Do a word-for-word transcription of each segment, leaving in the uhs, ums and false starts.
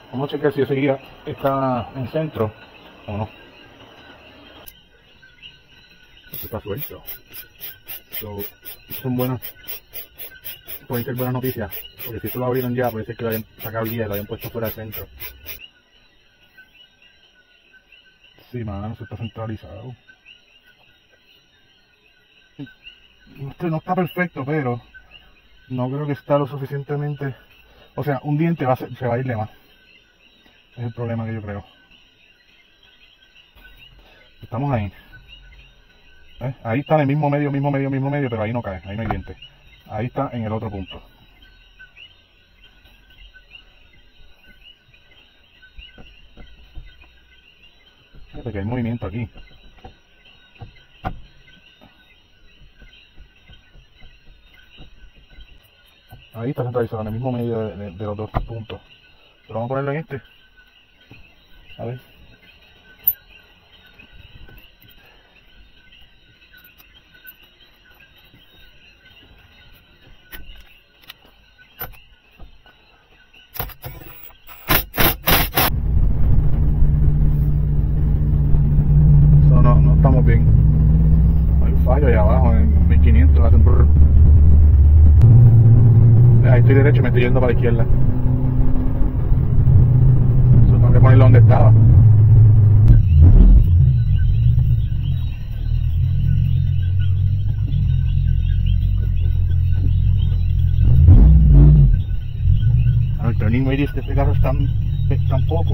Vamos a chequear si ese guía está en centro o no. Eso está suelto. So, son buenas. Pueden ser buenas noticias. Porque si esto lo abrieron ya, puede ser que lo hayan sacado el guía y lo hayan puesto fuera del centro. Sí, mano, eso está centralizado. Este no está perfecto, pero no creo que está lo suficientemente. O sea, un diente va a ser, se va a ir de más. Es el problema que yo creo. Estamos ahí. ¿Eh? Ahí está en el mismo medio, mismo medio, mismo medio, pero ahí no cae, ahí no hay diente. Ahí está en el otro punto. Fíjate que hay movimiento aquí. Ahí está centralizado en el mismo medio de, de, de los dos puntos. Pero vamos a ponerlo en este. A ver. So, no, no estamos bien. Hay un fallo ahí abajo en mil quinientos. Hacen brrr. Ahí estoy derecho y me estoy yendo para la izquierda. So, tengo que ponerlo donde estaba. El turning radius de este carro es tan, es tan poco.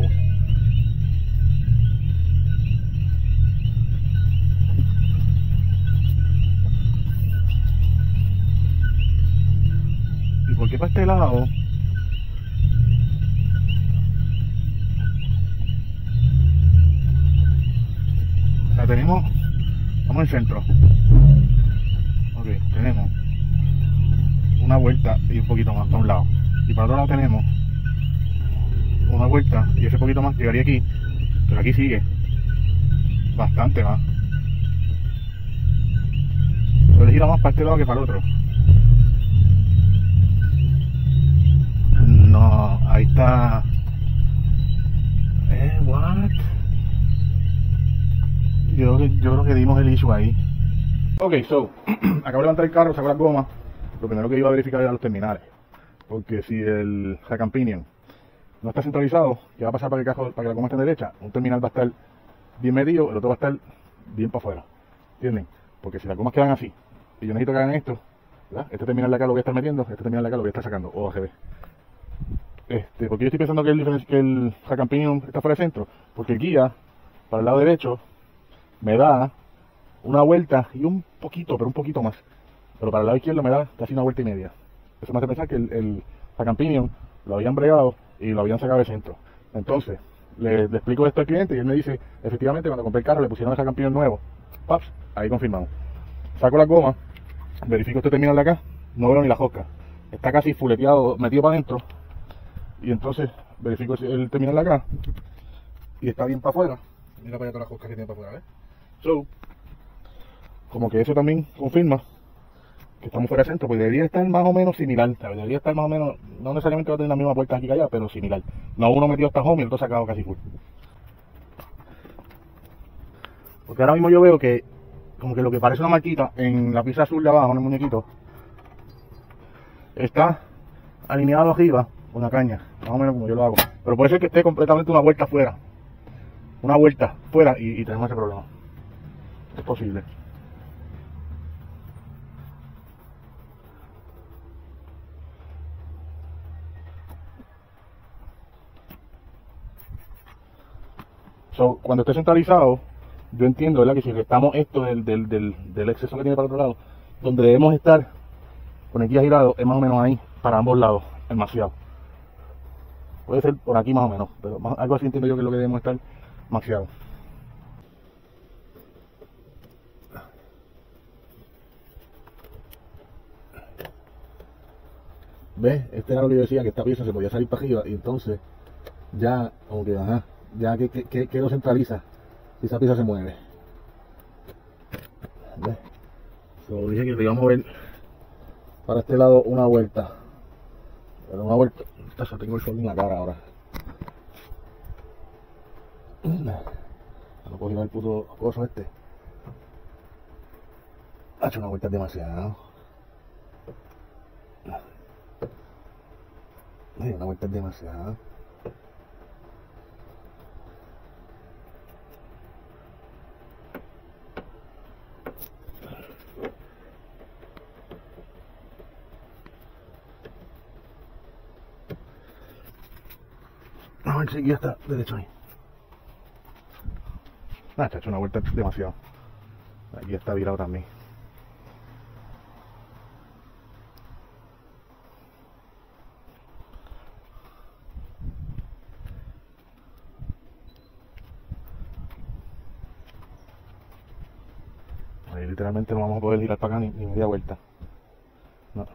¿Y por qué para este lado? O sea, tenemos, estamos en el centro. Ok, tenemos una vuelta y un poquito más para un lado. Y para otro lado tenemos una vuelta y ese poquito más llegaría aquí, pero aquí sigue bastante más. Pero gira más para este lado que para el otro. No, ahí está. Eh, what? Yo, yo creo que dimos el issue ahí. Ok, so, acabo de levantar el carro, saco las gomas. Lo primero que iba a verificar era los terminales. Porque si el rack and pinion no está centralizado, ¿qué va a pasar para que, el carro, para que la goma esté derecha? Un terminal va a estar bien medido, el otro va a estar bien para afuera. ¿Entienden? Porque si las gomas quedan así, y yo necesito que hagan esto, ¿verdad? Este terminal de acá lo voy a estar metiendo, este terminal de acá lo voy a estar sacando, o al revés. Este, porque yo estoy pensando que el, que el rack and pinion está fuera de centro, porque el guía, para el lado derecho, me da una vuelta y un poquito, pero un poquito más. Pero para el lado izquierdo me da casi una vuelta y media. Eso me hace pensar que el, el rack and pinion lo habían bregado y lo habían sacado de centro. Entonces, le, le explico esto al cliente y él me dice, efectivamente, cuando compré el carro le pusieron el rack and pinion nuevo. Paps, ahí confirmamos. Saco la goma, verifico este terminal de acá, no veo ni la josca. Está casi fuleteado, metido para adentro. Y entonces verifico el terminal de acá y está bien para afuera. Mira para allá todas las joscas que tiene para afuera, ¿ves? So, como que eso también confirma que estamos fuera de centro, pues debería estar más o menos similar, ¿sabes? Debería estar más o menos, no necesariamente va a tener la misma puerta aquí que allá, pero similar. No uno metido hasta home y el otro sacado casi full. Porque ahora mismo yo veo que, como que lo que parece una marquita en la pieza azul de abajo, en el muñequito, está alineado arriba con la caña, más o menos como yo lo hago. Pero puede ser que esté completamente una vuelta afuera, una vuelta fuera y, y tenemos ese problema. Es posible. So, cuando esté centralizado, yo entiendo, ¿verdad?, que si restamos esto del, del, del, del exceso que tiene para el otro lado, donde debemos estar con el guía girado es más o menos ahí, para ambos lados, demasiado. Puede ser por aquí más o menos, pero más, algo así entiendo yo que es lo que debemos estar demasiado. ¿Ves? Este era lo que yo decía, que esta pieza se podía salir para arriba y entonces ya, como que, ajá, ya que, que, que, que lo centraliza si esa pieza se mueve. ¿Ves? So, dije que le iba a mover para este lado una vuelta. Pero una vuelta, ya tengo el sol en la cara ahora. No puedo girar el puto coso este. Ha hecho una vuelta demasiado. Ay, una vuelta demasiado. A ver si ya está derecho ahí. Ah, ha hecho una vuelta demasiado. Aquí está virado también. Ahí literalmente no vamos a poder girar para acá ni, ni media vuelta. No.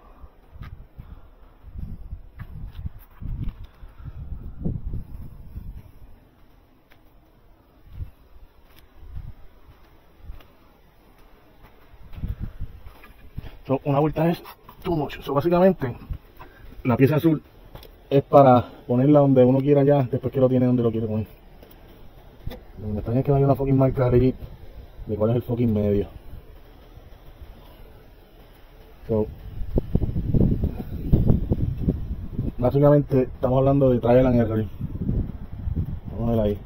So, una vuelta es too much. So, básicamente, la pieza azul es para ponerla donde uno quiera ya, después que lo tiene donde lo quiere poner. Lo que me extraña es que no hay una fucking marca de de cuál es el fucking medio. So, básicamente estamos hablando de trial and error. Vamos a ver ahí.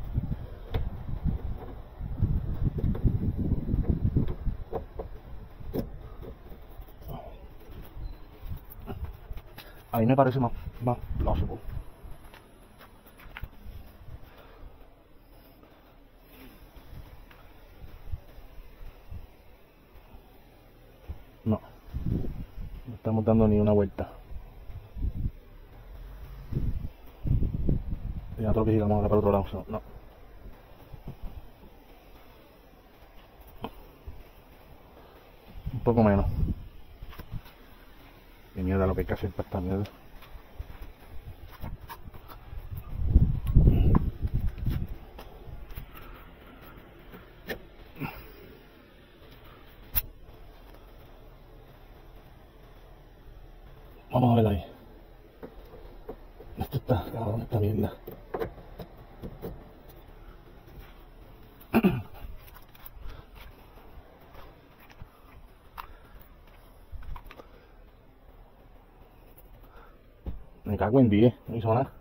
A mí me parece más, más plausible. No, no estamos dando ni una vuelta. Y otro que giramos ahora para el otro lado. So, no. Un poco menos. Qué mierda lo que hay que hacer para esta mierda. Vamos a ver ahí. Esto está, cabrón, esta mierda. Me cago en diez, no hizo nada.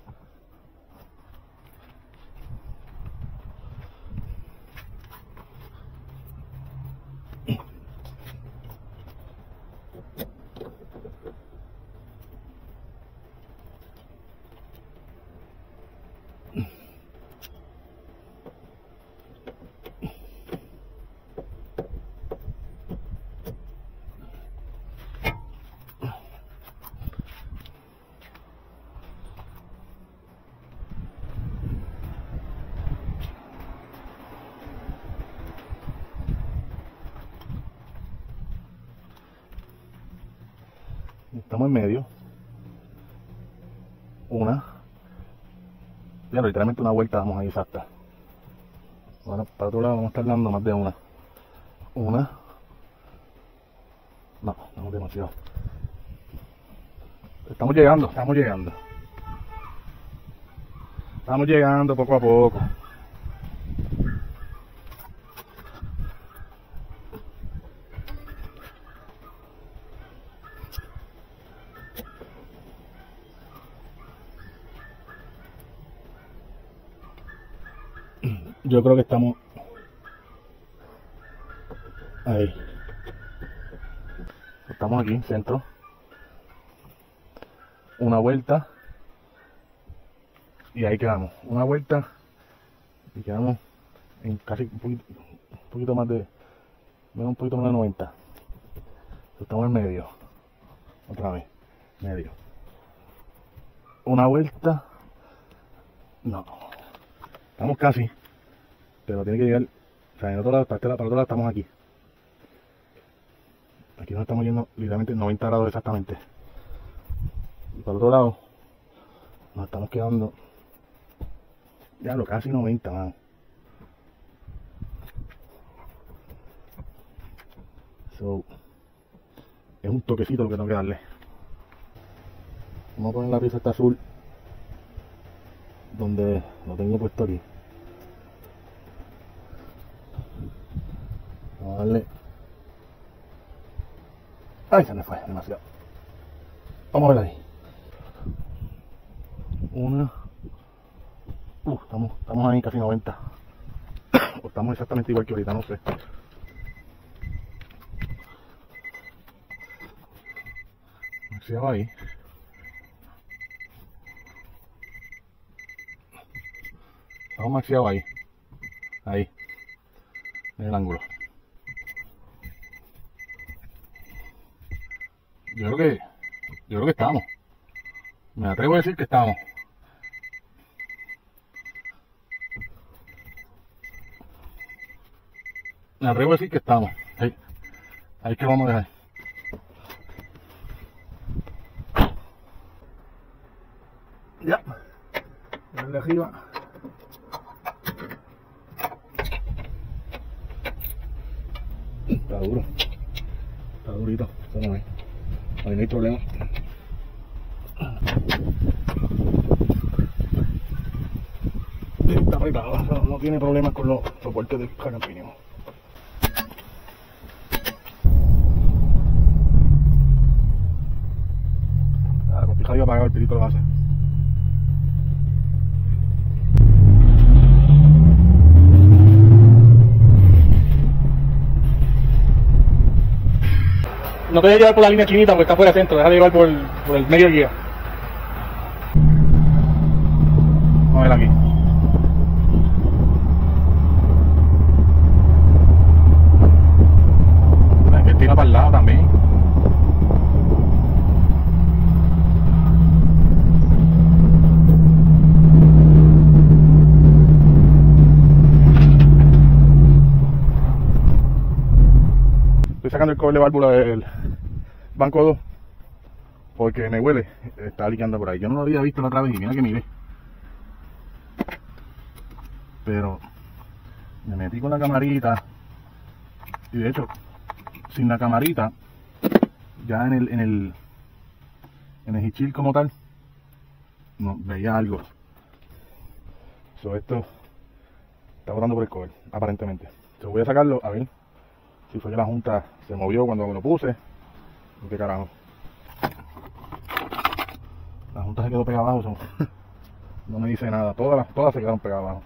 Estamos en medio. Una. Ya, literalmente una vuelta damos ahí exacta. Ahora para otro lado vamos a estar dando más de una. Una. No, no es demasiado. Estamos llegando, estamos llegando. Estamos llegando poco a poco. Yo creo que estamos ahí. Estamos aquí, centro. Una vuelta. Y ahí quedamos. Una vuelta. Y quedamos en casi un poquito, un poquito más de. Menos un poquito más de noventa. Estamos en medio. Otra vez. Medio. Una vuelta. No. Estamos casi. Pero tiene que llegar. O sea, en otro lado, para el otro lado estamos aquí. Aquí nos estamos yendo literalmente noventa grados exactamente. Y para el otro lado nos estamos quedando. Ya lo casi noventa, man. So, es un toquecito lo que tengo que darle. Vamos a poner la pieza esta azul donde lo tengo puesto aquí. Ay, se me fue demasiado. Vamos a ver ahí. Una. Uh, estamos, estamos ahí casi noventa. O estamos exactamente igual que ahorita, no sé. Maxiado ahí. Estamos maxiados ahí. Ahí. En el ángulo. Yo creo que. Yo creo que estamos. Me atrevo a decir que estamos. Me atrevo a decir que estamos. Ahí. Ahí que vamos a dejar. Ya. El de arriba. Está duro. Está durito. Eso no hay. Ahí no hay problema. Está apretado. No, no tiene problemas con los soportes del Campinion. Ah, con fijado apagado el pirito lo hace. No te dejes llevar por la línea chinita porque está fuera de centro, deja de llevar por, por el medio guía. Vamos a ver aquí. Hay que tirar para el lado también. Estoy sacando el cobre de válvula del banco dos porque me huele, está liqueando por ahí. Yo no lo había visto la otra vez y mira que miré, pero me metí con la camarita y de hecho sin la camarita ya en el en el en el hichil como tal no veía algo. So, esto está botando por el cover aparentemente. So, voy a sacarlo a ver si fue que la junta se movió cuando me lo puse. ¿Qué carajo? La junta se quedó pegada abajo. Son... no me dice nada. Todas, las, todas se quedaron pegadas abajo.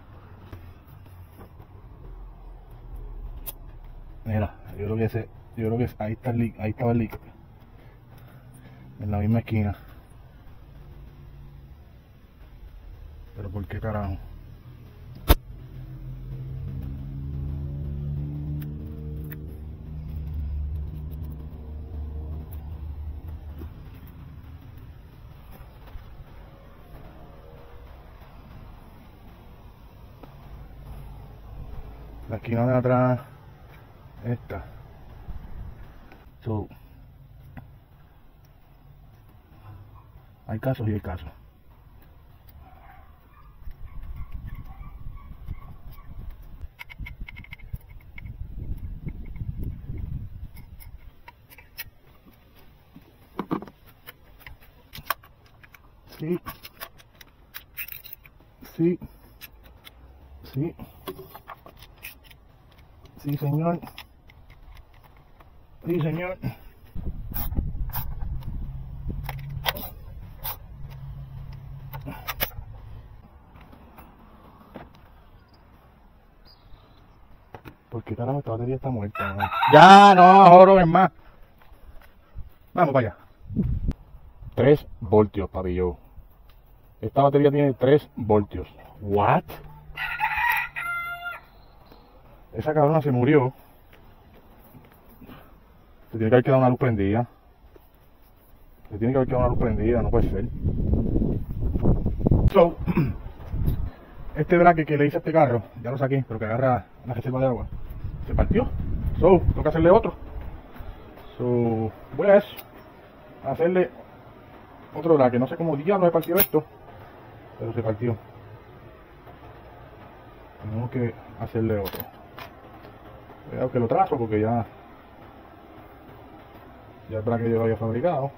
Mira, yo creo que ese, yo creo que ahí está el leak, ahí estaba el leak. En la misma esquina. Pero ¿por qué carajo? La esquina de atrás, esta. So, hay casos y hay casos. Sí. Sí. Sí. Sí, señor. Sí, señor. ¿Por qué carajo esta batería está muerta? ¿No? Ya, no, joro, es más. Vamos para allá. tres voltios, pabillo. Esta batería tiene tres voltios. ¿What? Esa cabrona se murió. Se tiene que haber quedado una luz prendida. Se tiene que haber quedado una luz prendida, no puede ser. So, este braque que le hice a este carro, ya lo saqué, pero que agarra la reserva de agua, se partió. So, toca hacerle otro. So, voy a eso. A hacerle otro braque. No sé cómo diablos se partió esto, pero se partió. Tenemos que hacerle otro. Cuidado que lo trazo porque ya ya el braque yo lo había fabricado.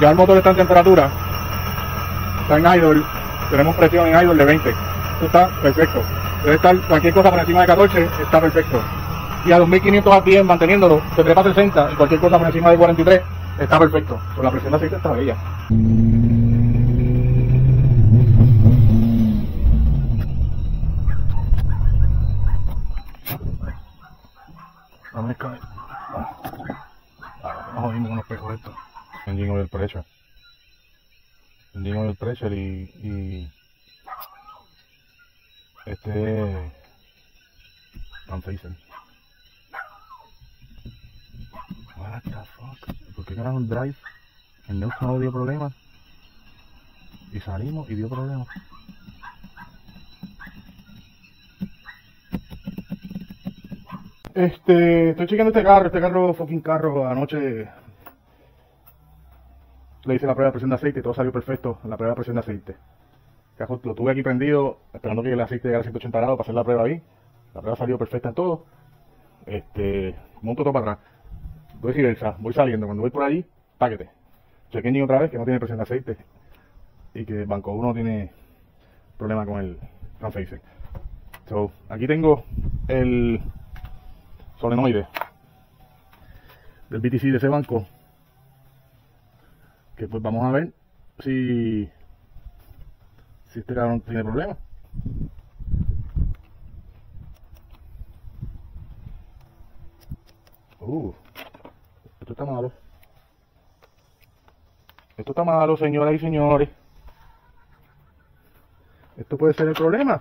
ya el motor está en temperatura, está en idle, tenemos presión en idle de veinte, esto está perfecto, debe estar cualquier cosa por encima de catorce, está perfecto, y a dos mil quinientos A P M manteniéndolo, se trepa sesenta y cualquier cosa por encima de cuarenta y tres, está perfecto, con la presión de aceite está bella. No me cae. Ahora nos jodimos con los pejos estos. Engine oil pressure. Engine oil pressure y, y este Unphaser. What the fuck? ¿Por qué carajo el drive? El neutro no dio problemas. Y salimos y dio problemas. Este, estoy chequeando este carro, este carro, fucking carro, anoche le hice la prueba de presión de aceite y todo salió perfecto en la prueba de presión de aceite. Lo tuve aquí prendido, esperando que el aceite llegara a ciento ochenta grados para hacer la prueba ahí. La prueba salió perfecta en todo. Este, monto todo para atrás. Voy reversa, voy saliendo, cuando voy por allí, páquete. Chequen otra vez que no tiene presión de aceite y que el banco uno tiene problema con el Unphaser. So, aquí tengo el solenoide del B T C de ese banco, que pues vamos a ver si si este carro no tiene problema. Uh, esto está malo, esto está malo, señoras y señores, esto puede ser el problema.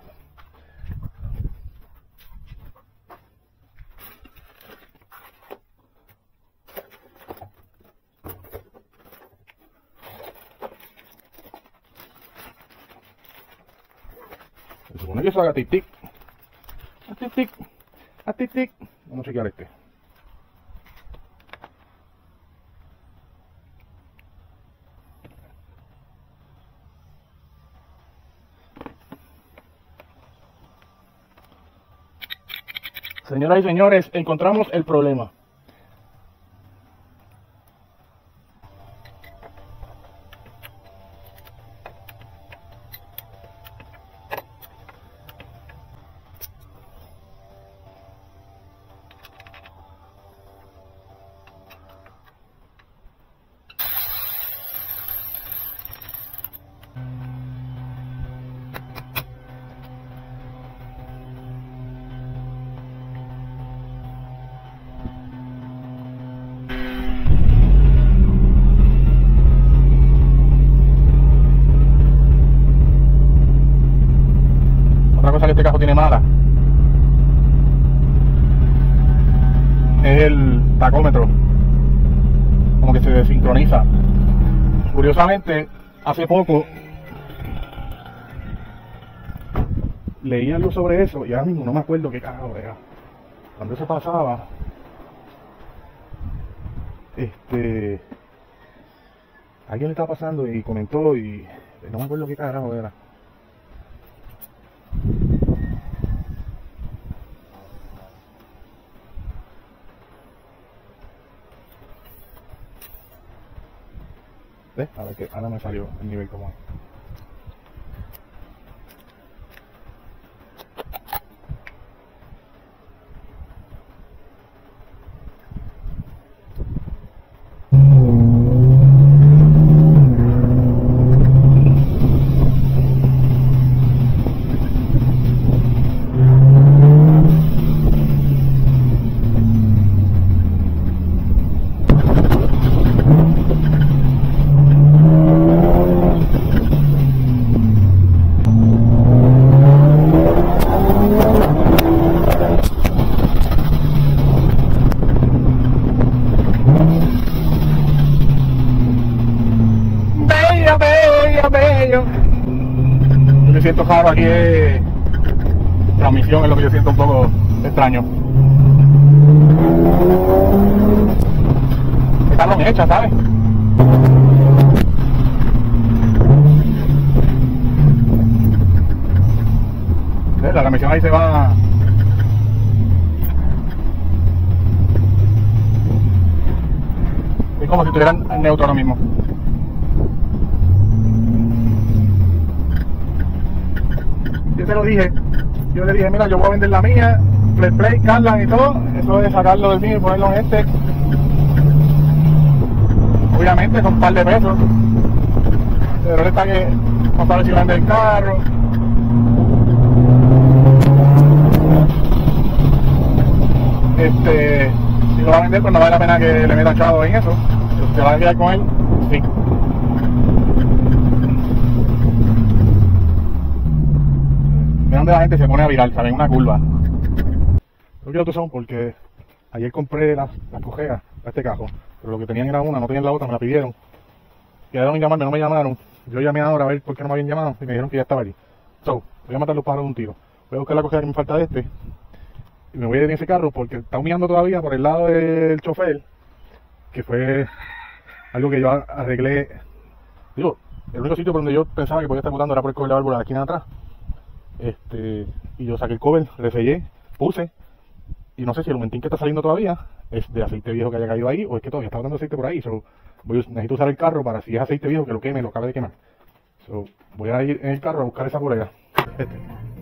Se supone que eso haga tic tic, a tic tic, a tic tic. Vamos a chequear este. Señoras y señores, encontramos el problema. Otra cosa que este carro tiene mala es el tacómetro, como que se desincroniza. Curiosamente, hace poco leí algo sobre eso y ahora mismo no me acuerdo qué carajo era. Cuando eso pasaba, este, alguien le estaba pasando y comentó y no me acuerdo qué carajo era. ¿Ves? A ver que ahora me salió el nivel como es. Bello. Lo que siento raro aquí es transmisión, es lo que yo siento un poco extraño. Está bien hecha, ¿sabes? ¿Ves? La transmisión ahí se va. Es como si estuvieran en neutro ahora mismo. yo te lo dije, yo le dije, mira, yo voy a vender la mía, Play Play, Carlan y todo, eso es sacarlo del mío y ponerlo en este. Obviamente son un par de pesos, pero él está que no sabe si vende el carro. Este, si lo va a vender, pues no vale la pena que le meta chavo en eso. Si se va a quedar con él, sí. Mira donde la gente se pone a virar, ¿saben? Una curva. Yo quiero son porque ayer compré las, las cojeas a este cajo, pero lo que tenían era una, no tenían la otra, me la pidieron. Quedaron en llamarme, no me llamaron. Yo llamé ahora a ver por qué no me habían llamado y me dijeron que ya estaba allí. So, voy a matar los pájaros de un tiro. Voy a buscar la cojea que me falta de este y me voy a ir en ese carro porque está humillando todavía por el lado del chofer, que fue algo que yo arreglé. Digo, el único sitio por donde yo pensaba que podía estar mutando era por el cover de la válvula de la esquina de atrás. Este, y yo saqué el cover, resellé, puse, y no sé si el momentín que está saliendo todavía es de aceite viejo que haya caído ahí o es que todavía está botando aceite por ahí. So, voy, necesito usar el carro para, si es aceite viejo, que lo queme, lo acabe de quemar. So, voy a ir en el carro a buscar esa polea. Este.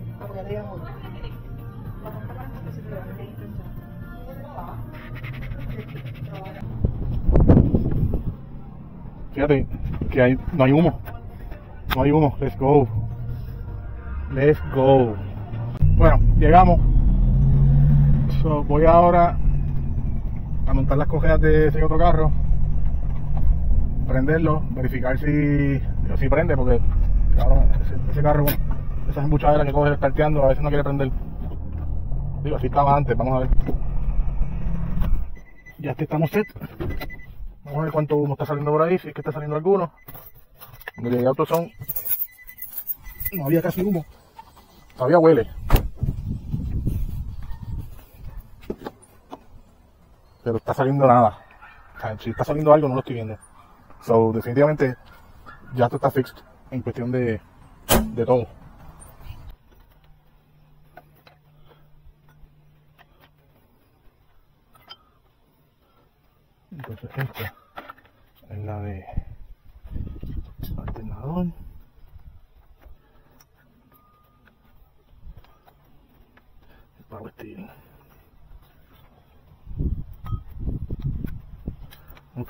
Fíjate que hay, no hay humo. No hay humo. Let's go. Let's go. Bueno, llegamos. So, voy ahora a montar las cojeas de ese otro carro, prenderlo, verificar si, si prende, porque claro, ese, ese carro, esa embuchadera que coge starteando, a veces no quiere prender. Digo, así estaba antes, vamos a ver. Ya que estamos set. Vamos a ver cuánto humo está saliendo por ahí, si es que está saliendo alguno. Cuando llegué a AutoZone no había casi humo. Todavía huele. Pero está saliendo nada. O sea, si está saliendo algo no lo estoy viendo. So, definitivamente ya esto está fixed en cuestión de, de todo. Entonces esta es la de alternador. El power steering. Ok.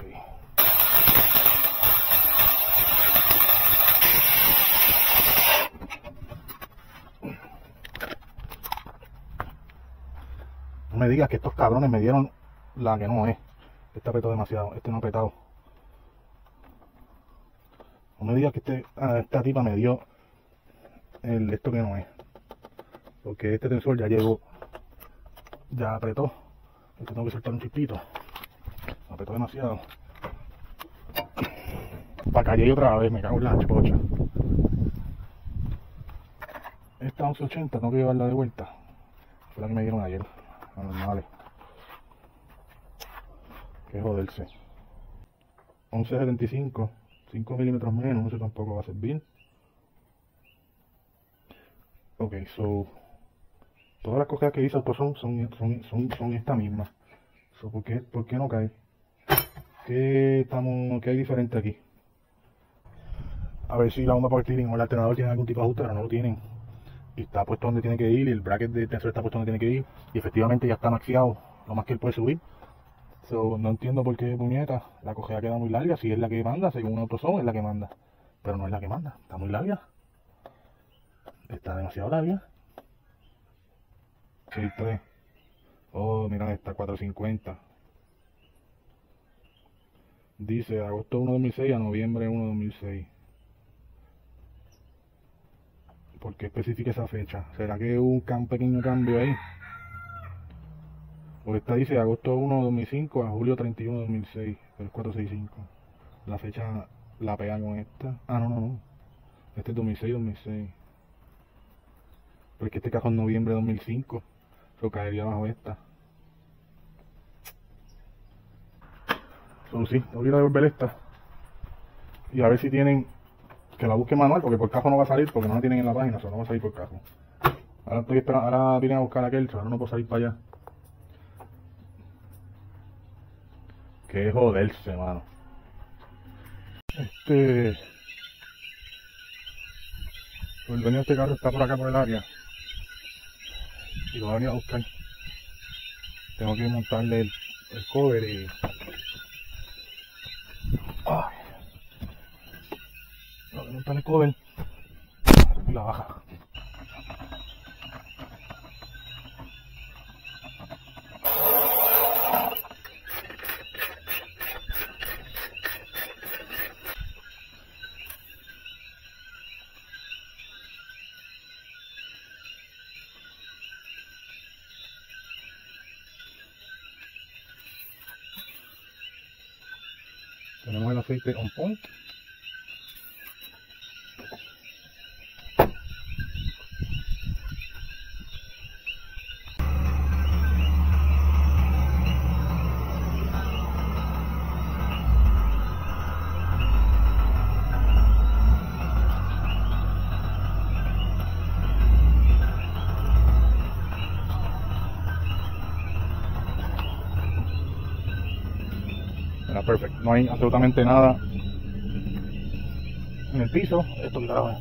No me digas que estos cabrones me dieron la que no es. Este apretó demasiado, este no ha apretado. No me digas que este, ah, esta tipa me dio el esto que no es. Porque este tensor ya llegó, ya apretó. Este tengo que soltar un chispito. Apretó demasiado. Para calle otra vez, me cago en la chocha. Esta once ochenta tengo que llevarla de vuelta. Fue la que me dieron ayer. Normales. Que joderse. once setenta y cinco, cinco milímetros menos, eso tampoco va a servir. Ok, so todas las cojeas que hice AutoZone son, son, son, son esta misma. So, ¿por qué, ¿Por qué no cae? ¿Qué, estamos, ¿Qué hay diferente aquí? A ver si la onda power steering o el alternador tiene algún tipo de ajuste, pero no lo tienen. Y está puesto donde tiene que ir, y el bracket del tensor está puesto donde tiene que ir, y efectivamente ya está maxiado lo más que él puede subir. So, no entiendo por qué, puñeta, la cojea queda muy larga. Si es la que manda, según AutoZone es la que manda, pero no es la que manda, está muy larga, está demasiado larga. seis tres. Oh, mira esta, cuatro cincuenta. Dice agosto uno de dos mil seis a noviembre uno de dos mil seis. ¿Por qué especifica esa fecha? ¿Será que hubo un pequeño cambio ahí? Porque esta dice agosto uno de dos mil cinco a julio treinta y uno de dos mil seis, el cuatro sesenta y cinco. La fecha la pega con esta. Ah, no, no, no. Este es dos mil seis, dos mil seis. Porque este cajón es noviembre de dos mil cinco. Eso caería bajo esta. Solo sí, voy a ir a devolver esta. Y a ver si tienen, que la busque manual, porque por cajo no va a salir, porque no la tienen en la página, solo no va a salir por cajo. Ahora estoy esperando, ahora vienen a buscar aquel, ahora no puedo salir para allá. Que joderse, mano. Este... El dueño de este carro está por acá por el área y lo va a venir a buscar. Tengo que montarle el, el cover y... Ay. Tengo que montarle el cover y la baja. Tenemos el aceite on point. Era perfecto, no hay absolutamente nada en el piso. Esto que carajo es.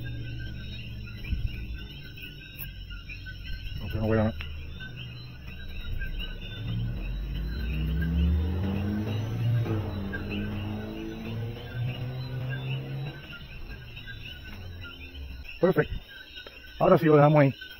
No sé, no voy a ver. Perfecto. Ahora sí lo dejamos ahí.